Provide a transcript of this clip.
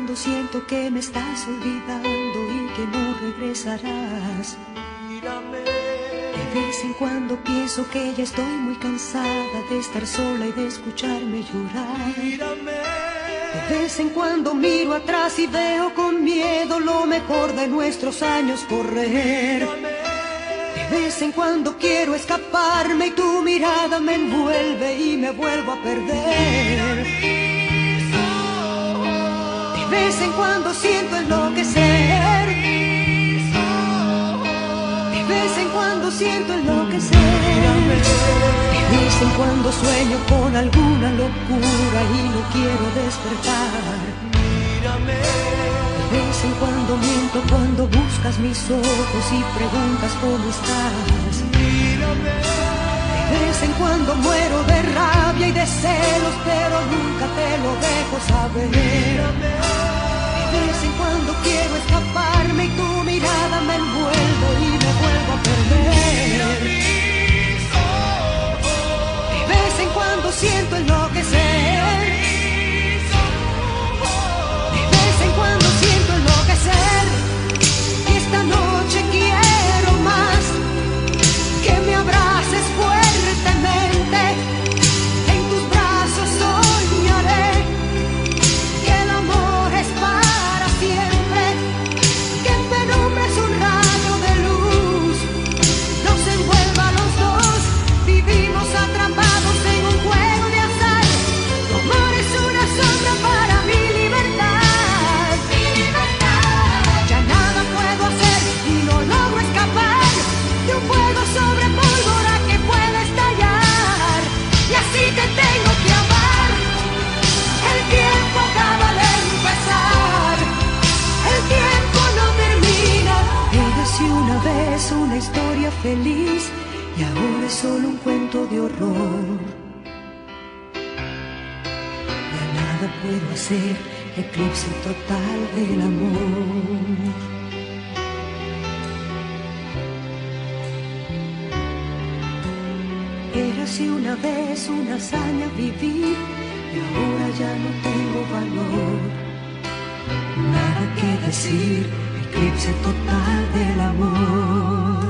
cuando siento que me estás olvidando y que no regresarás. Mírame. De vez en cuando pienso que ya estoy muy cansada de estar sola y de escucharme llorar. Mírame. De vez en cuando miro atrás y veo con miedo lo mejor de nuestros años correr. Mírame. De vez en cuando quiero escaparme y tu mirada me envuelve y me vuelvo a perder. De vez en cuando siento enloquecer. De vez en cuando siento enloquecer. De vez en cuando sueño con alguna locura y no quiero despertar. Mírame. De vez en cuando miento cuando buscas mis ojos y preguntas cómo estás. Mírame. De vez en cuando muero de rabia y de celos, pero nunca te lo dejo saber. Mírame. De vez en cuando quiero escaparme y tu mirada me envuelve y me vuelvo a perder. De vez en cuando siento enloquecer. De vez en cuando siento enloquecer. Y esta noche quiero más que me abraces fuertemente. En tus brazos soñaré que el amor es para siempre, que en penumbra es un rayo de luz, nos envuelva a los dos. Vivimos atrapados en un juego de azar. Tu amor es una sombra para mi libertad. Mi libertad. Ya nada puedo hacer y no logro escapar de un fuego sobre pólvora que puede estallar. Y así te tengo que amar. El tiempo acaba de empezar. El tiempo no termina. Érase una vez una historia feliz y ahora es solo un cuento de horror. Ya nada puedo hacer, eclipse total del amor. Érase una vez una hazaña vivir y ahora ya no tengo valor. Nada que decir, eclipse total del amor.